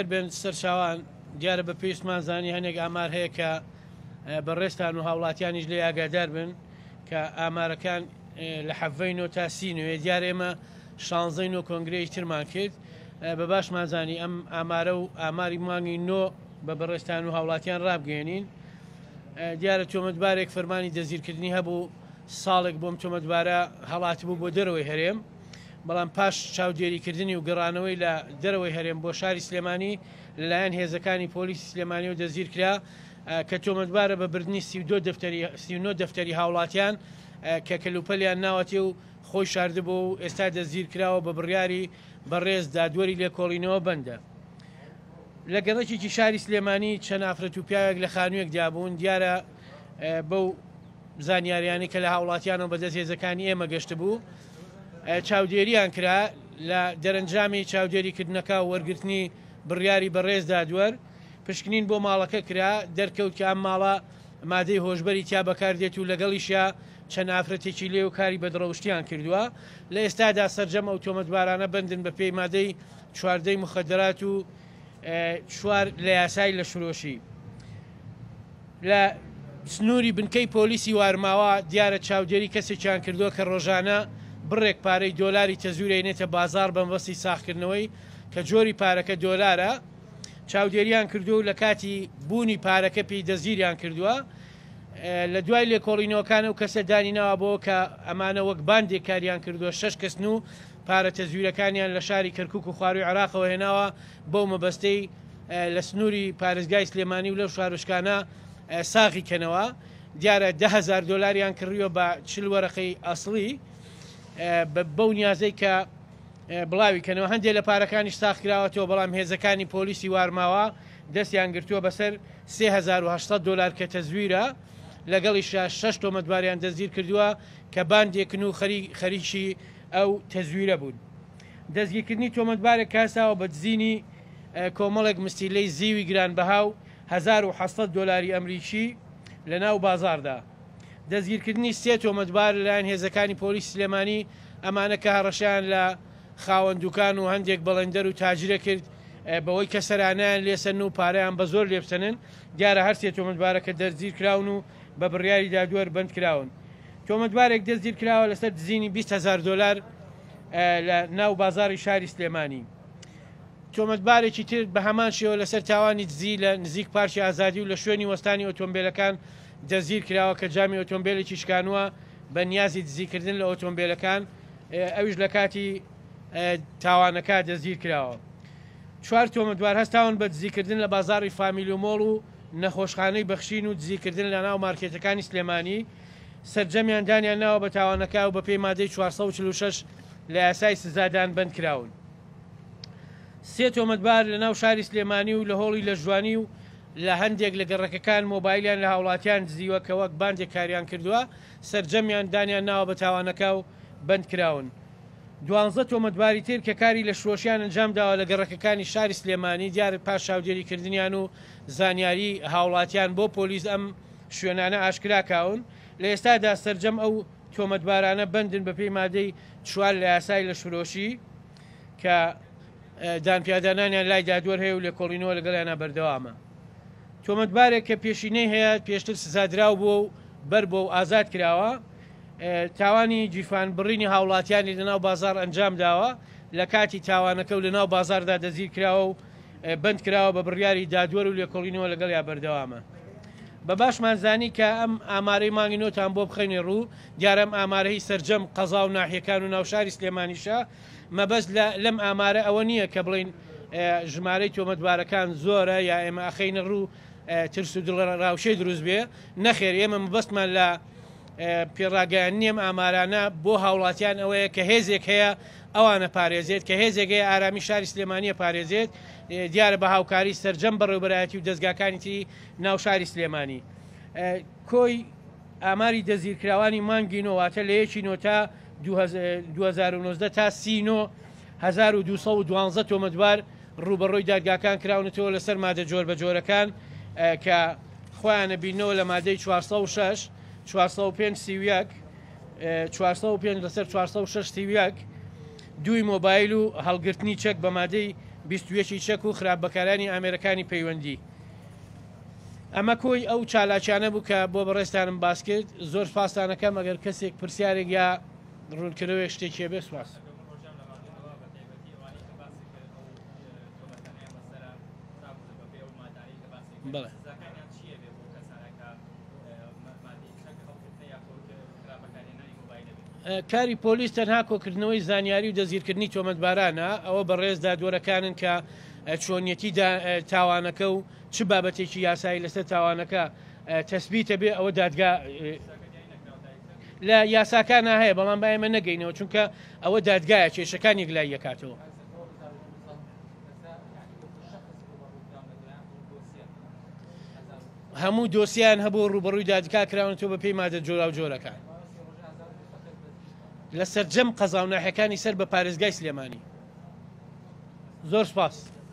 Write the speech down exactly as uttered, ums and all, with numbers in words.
بن سەرچاوان دیارە بە پێویستمان زانی هەنێک ئامار هەیە کە بەڕێستان و هاوڵاتیانیش لێ ئاگادار بن کە ئامارەکان لە حەڤەینەوە تا سینەوە دیارە ئێمە شانزەین و کۆنگرەی ترمان کرد بە باشمان زانی ئەم ئامارە و ئاماری مانگی نۆ بە بەڕێستان و هاوڵاتیان ڕابگەێنین دیارە تۆمەتبارێک فەرمانی دەزیرکردنی هەبوو ساڵێک بۆم تۆمەتبارە هەڵات بوو بۆ دەرەوەی هەرێم بەڵام پاش چاودێریکردنی و گەڕانەوەی لە دەرەوەی هەرێم بۆ شاری سلێمانی لەلایەن هێزەکانی پۆلیسی سلێمانی و دەزیر کرا کە تۆمەتبارە بە بردننی سی و نۆ دەفتەری هاوڵاتیان کە کەلوپەلیان ناوەتی و خۆی شاردبوو و ئێستا دەزیر کراوە بە بڕیاری بەڕێز دادوەری لێکۆڵینەوە بەندە لە گەڕێکێکی شاری سلێمانی چەند ئافرەت و پیاوێک لە خانوویەک دابوون دیارە بەو زانیاریانی کە لە هاوڵاتیانەوە بەدەست هێزەکانی ئێمە گەشت بوو چاودێریان کرا لە دەرەنجامی چاودێریکردنەکە و وەرگرتنی بڕیاری بەڕێز دادوەر پشکنین بۆ ماڵەکە کرا دەرکەوت کە ئەم ماڵە مادەی هۆشبەری تیا بەکاردێت و لەگەڵیشە چەند ئافرەتێکی لێ و کاری بەدڕەوشتیان کردووە لە ئێستادا سەرجەم ئەو تۆمەتبارانە بندن بە پێی مادەی چواردەی مخەدرات و چوار لە یاسای لە شرۆشی لە سنووری بنکەی پۆلیسی وارماوە دیارە چاودێری کەسێکیان کردووە کە ڕۆژانە بڕێک پارەی دۆلاری تەزورێنێتە بازار بەمبەستی ساختکردنەوەی کە جۆری پارەکە دۆلارە چاودێریان کردو و لە کاتی بوونی پارەکە پێی دەزیریان کردووە لە دوای لێکۆڵینەوەکان و کەسە دانینەوە بۆ کە ئەمانە وەک باندێک کاریان کردووە شش کەسن و پارە تەزویرەکانیان لە شاری کەرکک و خواروی عراقەوە هێناوە بەو مەبەستەی لە سنووری پارێزگای سلێمانی و لەو شارشکانە ساغی کەنەوە دیارە ده هزار دۆلاریان کڕیوە بە چل وەرەقەی ئەسڵی بەو نیازەی کە بڵاوی کەنەوە هەندێک لە پارەکانیش ساخ کراوەتەوە بەڵام هێزەکانی پۆلیسی وارماوە دەستیان گرتووە بەسەر سێ هەزار و هەشسەد دۆلار کە تەزویرە لەگەڵی شش تۆمەتباریان دەزیر کردووە کە باندێکن و خەریکی ئەو تەزویرە بوون دەستگیرکردنی تۆمەتبارێک کاساوە بە دزینی کۆمەڵێک مستیلەی زیوی گرانبەها و هەزار و حەسەد دۆلاری ئەمریکی لە ناو بازاردا دەستگیرکردنی سێ تۆمەتبار لەلایەن هێزەکانی پۆلیسی سلێمانی ئەمانە کە هەڕەشیان لە خاوەندوکان و هەندێک بەڵێندەر و تاجرە کرد بەوەی کە سەرانیان لێسەن و پارەیان بە زۆر لێبسەنن دیارە هەر سێ تۆمەتبارەکە دەستگیر کراون و بە بڕیاری دادوەر بند کراون تۆمەتبارێک دەستگیر کراوە لەسەر دزینی بیست هەزار دۆلار لە ناو بازاری شاری سلێمانی تۆمەتبارێکی تر بە هەمان شێوە لەسەر تاوانی دزی لە نزیک پارکی ئازادی و لە شوێنی وەستانی ئۆتۆمبیلەکان دەزیر کراوە کە جامی ئۆتۆمبیلێکی شکانووە بە نیازی دزیکردن لە ئۆتۆمبیلەکان ئەویش لە کاتی تاوانەکە دەزیر کراوە چوار تۆمەتبار هەستاون بە دزیکردن لە بازاری فامیل و مۆڵ و نەخۆشخانەی بەخشین و دزیکردن لە ناو مارکێتەکانی سلێمانی سەرجەمیان دانیان ناوە بە تاوانەکە و بە پێی مادەی چوارسەد و چل و شەش لە یاسای سزادان بند کراون سێ تۆمەتبار لە ناو شاری سلێمانی و لە هۆڵی لە جوانی و لە هەندێک لە گەڕەکەکان مۆبایلیان لە هاوڵاتیان دزیوە کە وەک باندێک کاریان کردووە سەرجەمیان دانیان ناوە بە تاوانەکە و بند کراون دوانزە تۆمەتباری تر کە کاری لە شۆشیان ئەنجام داوە لە گەڕەکەکانی شاری سلێمانی دیارە پاش چاودێریکردنیان و زانیاری هاوڵاتیان بۆ پۆلیس ئەم شوێنانە ئاشکراکاون لە ئێستادا سەرجەم ئەو تۆمەتبارانە بندن بە پێی مادەی چوار لە یاسای لە شرۆشی کە دانپیادانانیان لای دادوەر هەیە و لێکۆڵینەوە لەگەڵیانە بەردەوامە تۆمەتبارێک کە پێشینەی هەیە پێشتر سزادراو بووە و بەر بۆ و ئازاد کراوە تاوانی جیفان بڕینی هاوڵاتیانی لەناو بازار ئەنجام داوە لە کاتی تاوانەکە و لەناو بازاردا دەزیر کراوە و بند کراوە بە بڕیاری دادوەر و لێکۆڵینەوە لەگەڵیا بەردەوامە بە باشمان زانی کە ئەم ئامارەی مانگی نۆتان بۆ بخەینێ ڕوو دیارەم ئامارەی سەرجەم قەزا و ناحیەکان و ناوشاری سلێمانیشە مەبەست لەم ئامارە ئەوە نییە کە بڵین ژمارەی تۆمەتبارەکان زۆرە یا ئێمە ئەخەینە ڕوو ترس و دڵڕاوشەی دروست بێ نەخێر ئێمە مەبەستمان لە پێڕاگەیان نیەم ئامارانە بۆ هاوڵاتیان ئەوەیە کە هێزێک هەیە ئەوانە پارێزێت کە هێزێکەیە ئارامی شاری سلێمانیە پارێزێت دیارە بە هاوکاری سەرجەم بەڕێوەبەرایەتی و دەستگاکانی تری ناو شاری سلێمانی کۆی ئاماری دەزیرکراوانی مانگی نۆواتە لە یەکی نۆ تا دوو هەزار و نۆزدە تا سی نۆ هەزار و دووسەد و دوانزە تۆمەتبار ڕوبەڕۆی دادگاکان کراونەتەوە لەسەر مادە جۆر بە جۆرەکان کە خۆیانە بینەوە لە مادەی چوارسەد و شەش چوارسەد و پێنج سیویەک چوارسەد و پێنج لەسەر چوارسەد و شەش سیویەک دوی مۆبایل و هەڵگرتنی چەک بە مادەی بیست و یەکی چەک و خراپبەکارانی ئامێرەکانی پەیوەندی. ئەمە کۆی ئەو چالاکیانە بوو کە بۆ بەڕێستانم باس کرد. زۆر سپاسانەکەم ئەگەر کەسێک پرسیارێک یا ڕوونکردنەوەی شتێکی بێ سوپاس. بەڵێ کاری پۆلیس تەنها کۆکردنەوەی زانیاری و دەزگیرکردنی تۆمەتبارانە. ئەوە بەڕێزدا دووەرەکانن کە چۆنیەتی تاوانەکە و چ بابەتێکی یاسایی لەسەر تاوانەکە تەسبیتە بێ ئەوە دادگا لە یاساکانە هەیە، بەڵام با ئێمە نەگەینەوە چونکە ئەوە دادگایە کێشەکان یەکلای یەکاتەوە. هەموو دۆسییان هەبوو ڕوبەڕووی دادگا کراون تۆ بە پێی مادە جۆرا و جۆرەکان لە سەرجەم قەزاوناحەکانی سەر بە پارێزگای سلێمانی. زۆر سپاس.